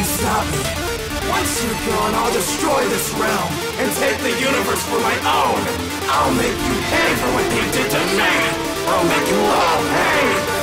can stop me. Once you're gone, I'll destroy this realm and take the universe for my own. I'll make you pay for what they did to me. I'll make you all pay.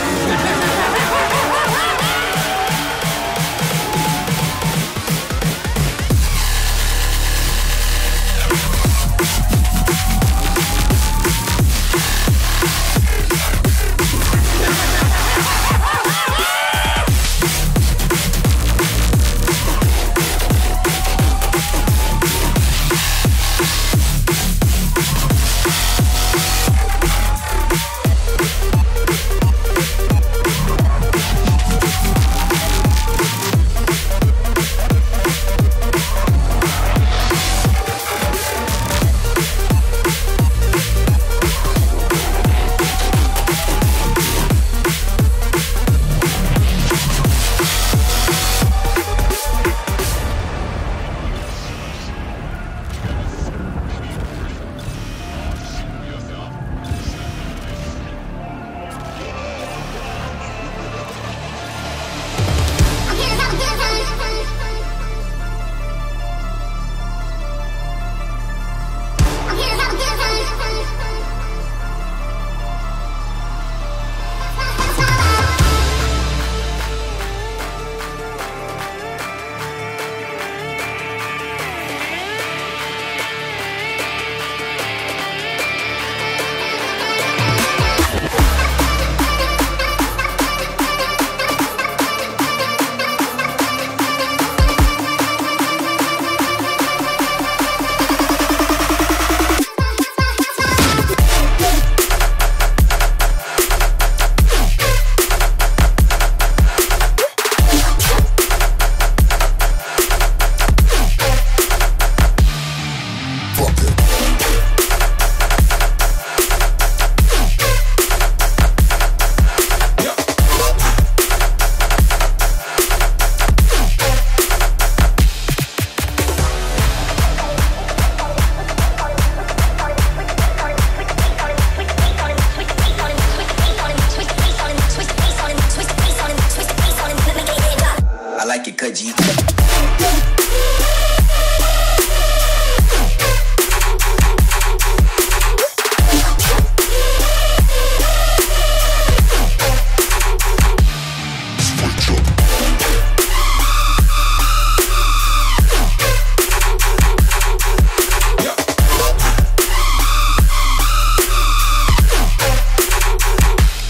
I like it, cut G.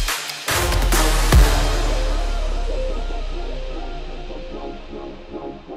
Wow.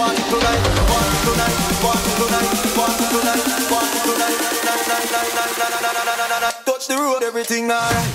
Touch the road, everything alright.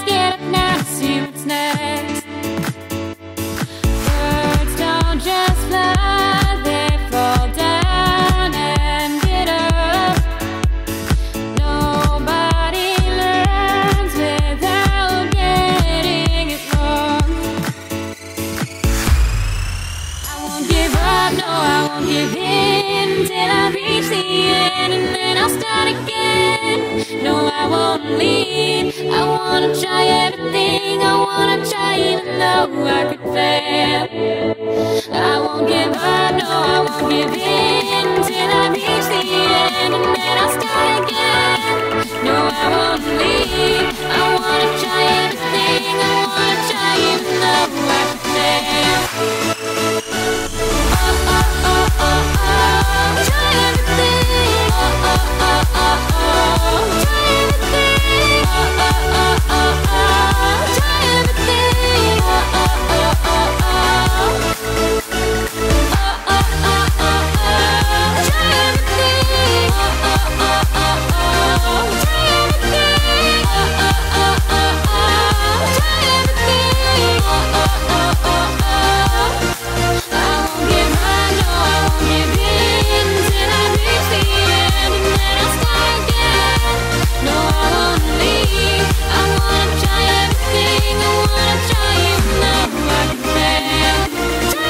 get up now and see what's next. Birds don't just fly, they fall down and get up. Nobody learns without getting it wrong. I won't give up, no, I won't give in till I reach the end, and then I'll start again. No, I won't leave. I wanna try everything. I wanna try even though I could fail. I won't give up, no, I won't give in till I reach the end, and then I'll start again. No, I won't leave. I wanna try everything. I wanna try even though I could fail. Oh, oh, oh, oh, oh. Try everything. Oh, oh, oh, oh, oh. Try everything. Oh, oh, oh, oh, oh. Try everything. Oh, oh, oh, oh, oh. Oh, oh, oh, oh, oh. Try everything. Oh, oh, oh, oh, oh. Try everything. Oh, oh, oh, oh, oh. Try everything. Oh, oh, oh, oh, oh. I won't give up, no, I won't give in till I reach the end, and then I'll start again. No, I won't leave. I wanna try everything. I wanna try even though I can fail. Try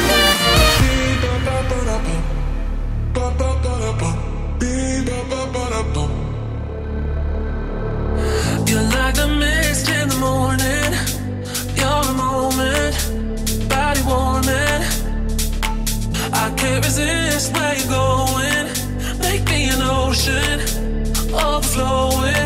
everything. You're like the mist in the morning. You're a moment, body warming. I can't resist where you're going. Make me an ocean, overflowing.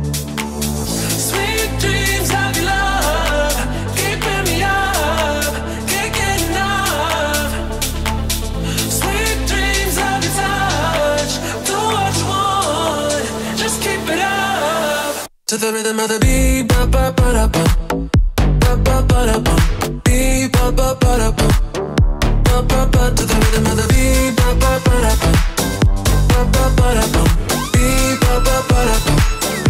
Sweet dreams of your love, keeping me up, can't get enough. Sweet dreams of your touch, do what you want, just keep it up. To the rhythm of the beat, ba ba ba da ba, ba ba ba da ba, beat ba ba ba da ba, ba ba ba. To the rhythm of the beat, ba ba ba da ba, ba ba ba da ba, beat ba ba ba da ba.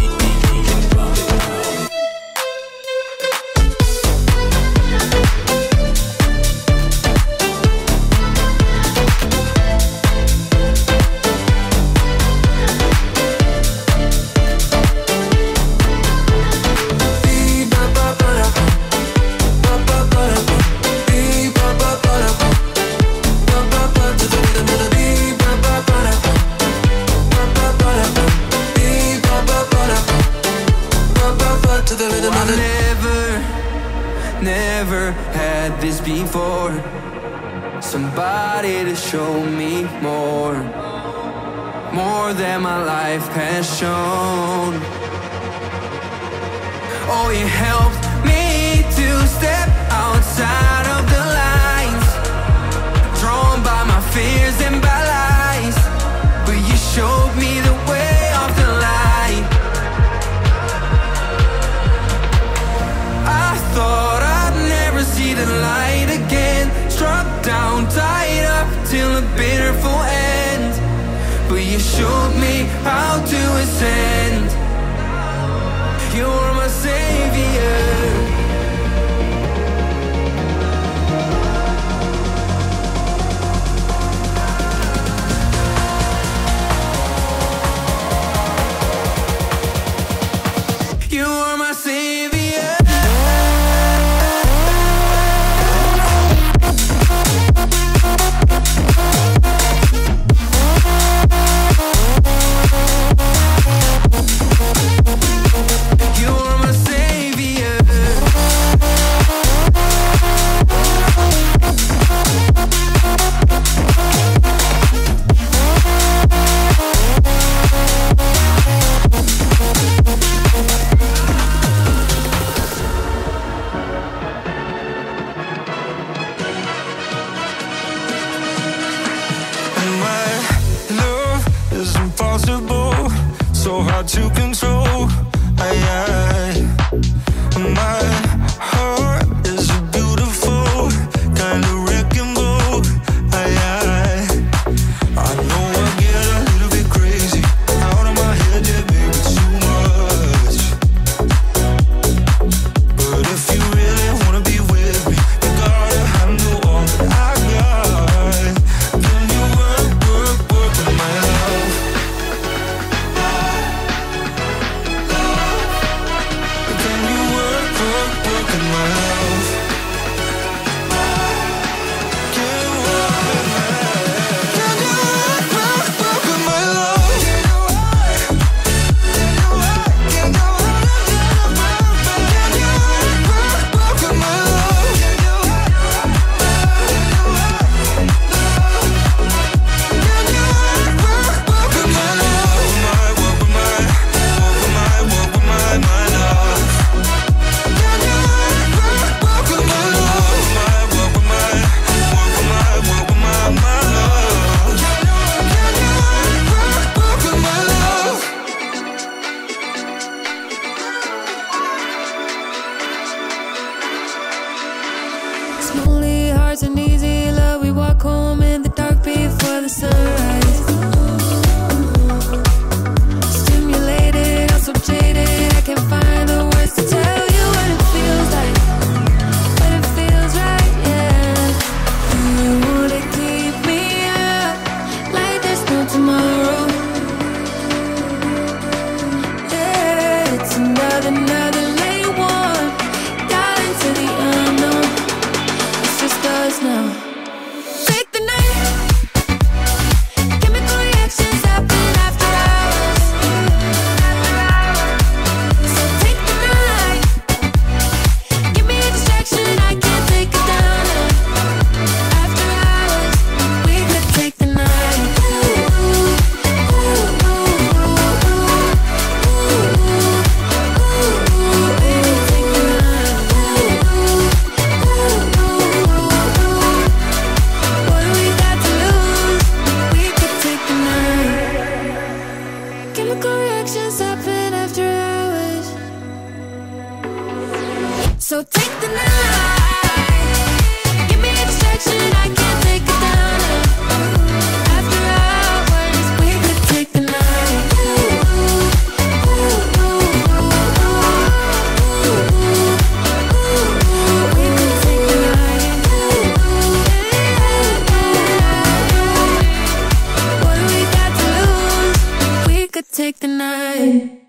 Never had this before. Somebody to show me more than my life has shown. Oh, you helped me to step outside of the lines, drawn by my fears and by lies, but you showed me the way off the line. I thought I'd never see the light again, struck down, tied up till a bitter end, but you showed me how to ascend. You're my savior. wasn't easy, love. We walk home in the dark before the sunrise. Stimulated, I'm so jaded, I can't find the words to tell you what it feels like, but it feels right, yeah. You wanna keep me up like there's no tomorrow. Yeah, it's another late one. Got into the unknown. It's just us now. Take the night. Chemical reactions happen after hours. So take the night. Give me a distraction, I can't take it down. After hours, we could take the night. What do we got to lose? We could take the night. Chemical reactions happen after hours. So take the night. Give me a distraction, I can't take it down. After hours, we could take the night. We could take the night. What do we got to lose? We could take the night.